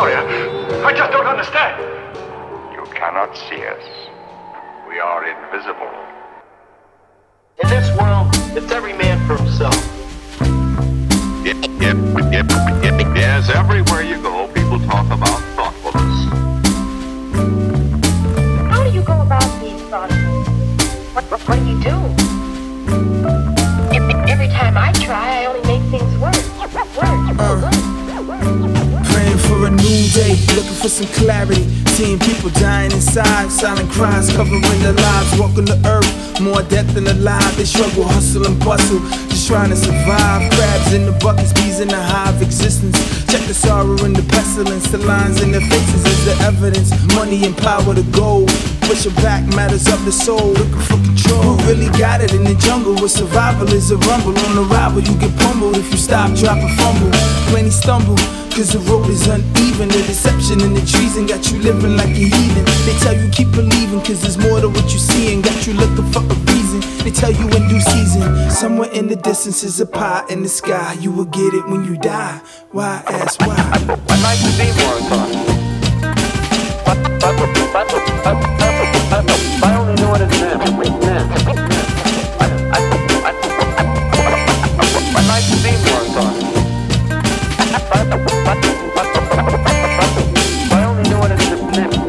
lawyer. I just don't understand. You cannot see us. We are invisible. In this world, it's every man for himself. Yes, everywhere you go, people talk about thoughtfulness. How do you go about being thoughtful? What do you do? Every time I try, I only make things worse. Praying for a new day, looking for some clarity. Seeing people dying inside, silent cries covering their lives, walking the earth, more dead than alive. They struggle, hustle and bustle, just trying to survive. Crabs in the buckets, bees in the hive existence. Check the sorrow and the pestilence, the lines in their faces is the evidence. Money and power to gold, pushing back matters of the soul, looking for control. Who really got it in the jungle where survival is a rumble? On arrival you get pummeled if you stop, drop or fumble. Plenty stumble, cause the road is uneven. The deception and the treason got you living like a heathen. They tell you keep believing, cause there's more to what you see, and got you looking for a reason. They tell you in due season, somewhere in the distance is a pie in the sky. You will get it when you die. Why ask why? I'd like to see more thought. I only know what it meant. I'd like to see more thought. I only know what it meant.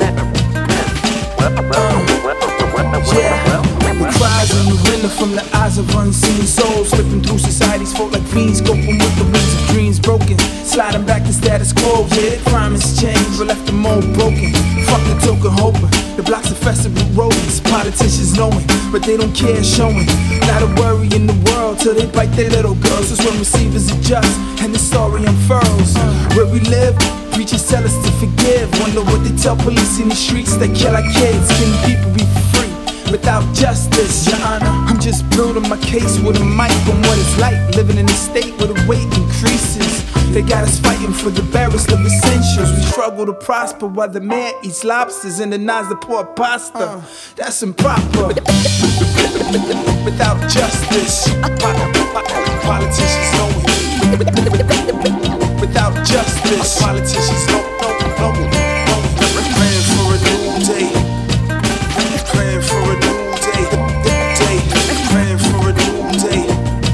The cries in the window from the eyes of unseen souls, slipping through society's folk like fiends, coping with the wings of dreams broken, sliding back to status quo. Yeah, crime has changed, but left them all broken. Fuck the token hoping, the blocks are festive with rodents. Politicians knowing, but they don't care showing. Not a worry in the world till they bite their little girls. That's when receivers adjust and the story unfurls. Where we live, preachers tell us to forgive. Wonder what they tell police in the streets that kill our kids. Can people be free without justice? Your Honor, I'm just building my case with a mic on what it's like living in a state where the weight increases. They got us fighting for the barest of essentials. We struggle to prosper while the man eats lobsters and denies the poor pasta. That's improper. Without justice, politicians know it. Without justice, politicians know it. Praying for a new day. Praying for a new day. Praying for a new day.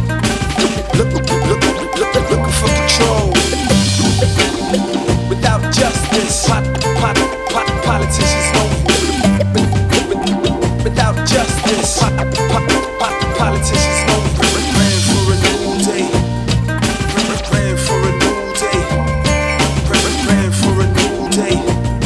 Looking for control. Without justice, politicians know it. Without justice, politicians know it. Praying for a new day. Praying for a new day. Praying for a new day.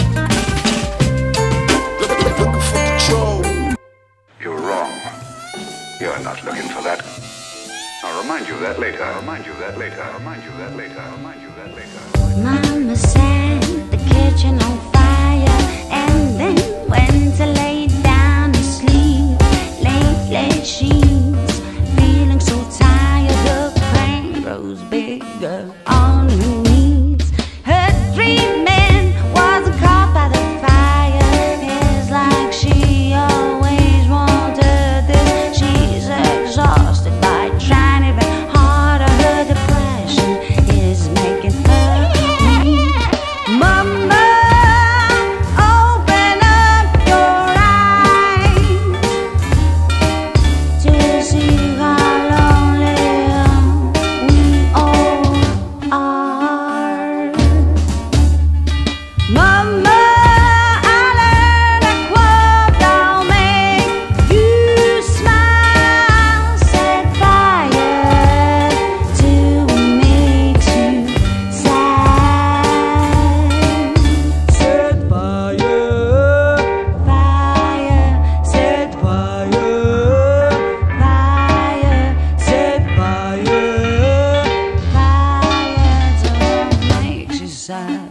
Looking for control. You're wrong. You're not looking for that. I'll remind you of that later. I'll remind you of that later. I'll remind you of that later. I'll remind you of that later. Mama set the kitchen on fire and then went to lay down to sleep. Lately she's feeling so tired, the pain grows bigger on her knees. Her dreaming wasn't caught by the fire. It's like she always wanted this. She's exhausted by trying even harder. Her depression is making her weak. Mama, open up your eyes to see how lonely we all are. Mama, I learned a quote that'll make you smile. Set fire to me too sad. Set fire, fire, set fire, fire, set fire, fire to make you sad.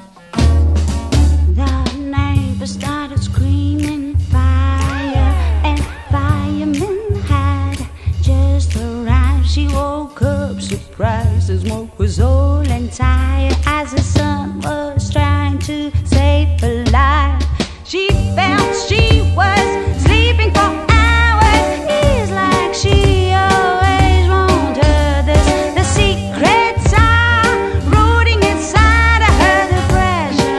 The neighbor started screaming fire, and firemen had just arrived. She woke up surprised, the smoke was all entire as the sun was trying to save her life. She felt she was sleeping for hours. It's like she always wanted this. The secrets are rooting inside of her depression.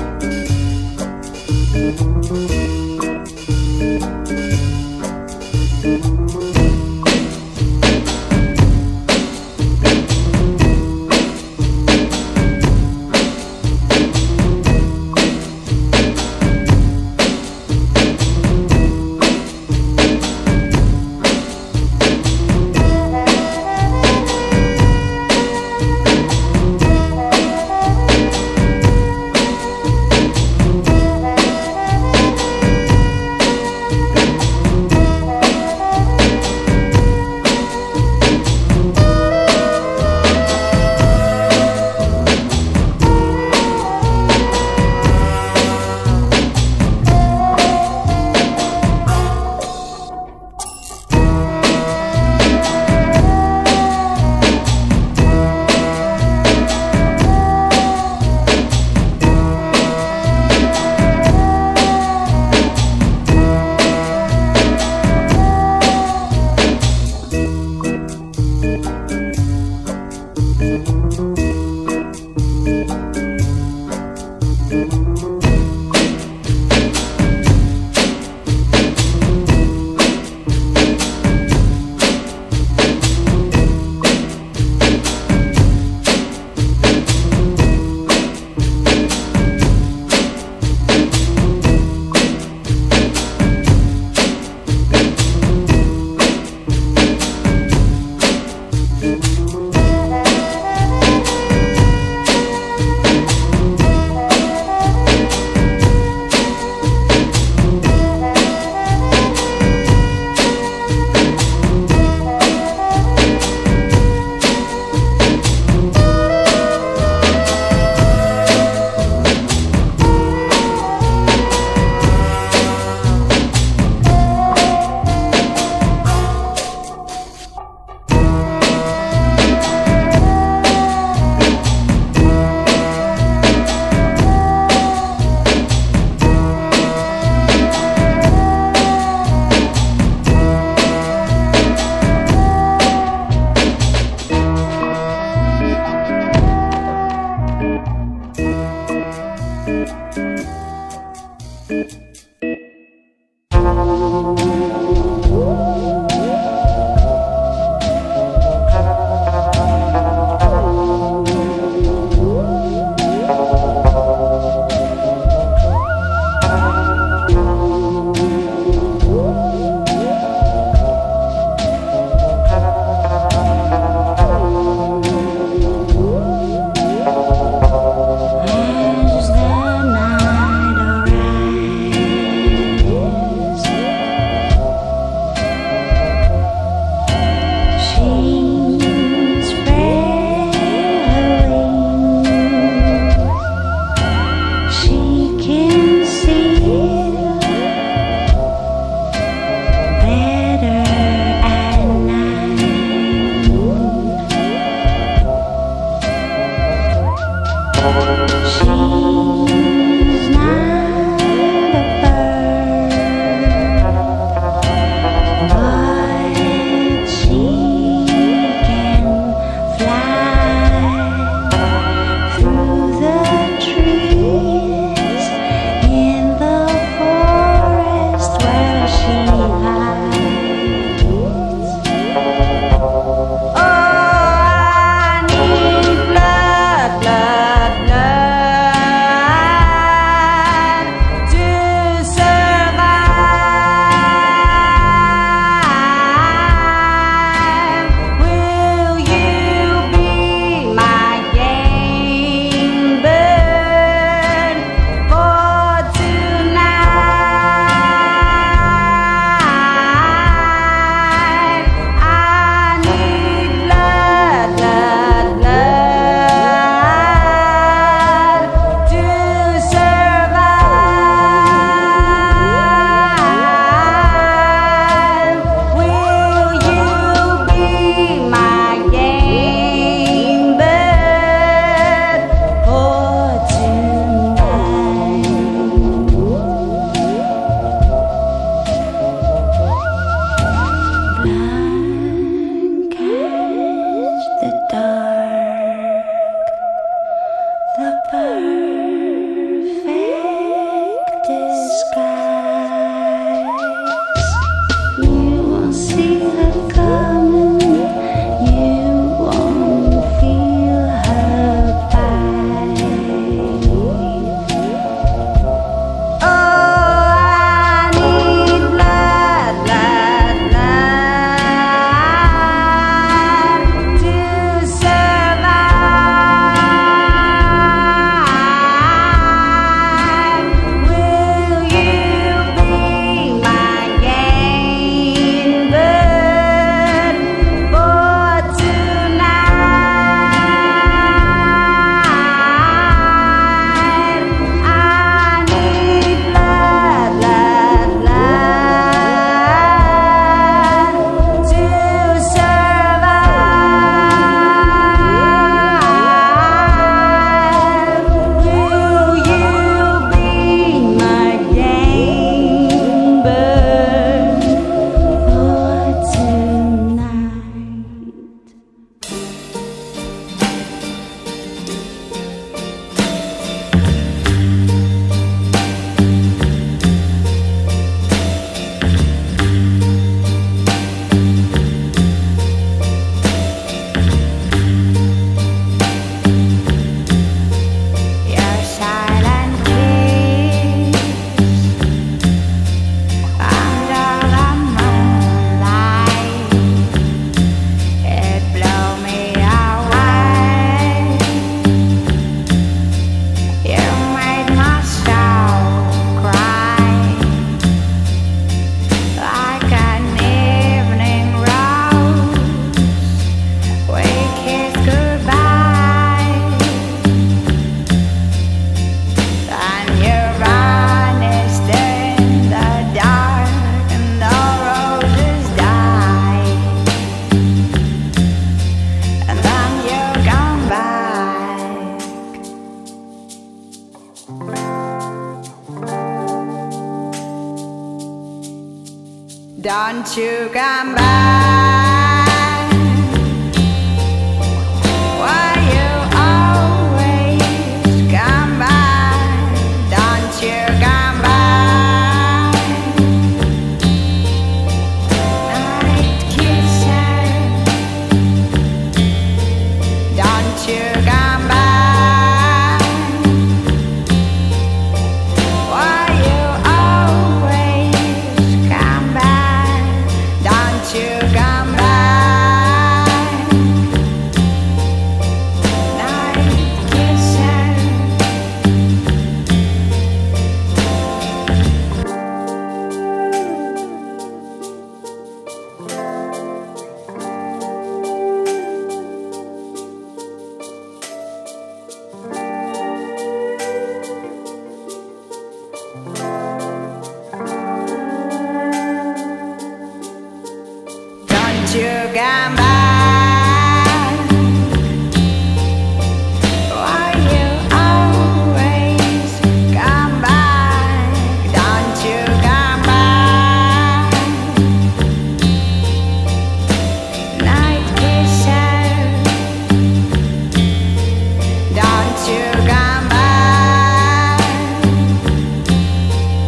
As the night arrives, Don't you come back? Why you always come back? Don't you come back? Night kisses. Don't you come back? Why you always come back? Don't you come back? Night kisses. Don't you come back? Why you always come back? Don't you come back? Night kisses. Don't you come back?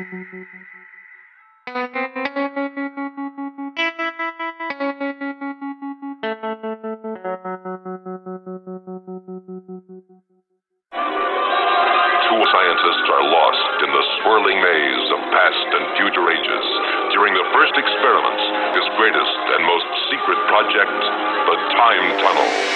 Scientists are lost in the swirling maze of past and future ages during the first experiments, his greatest and most secret project, the Time Tunnel.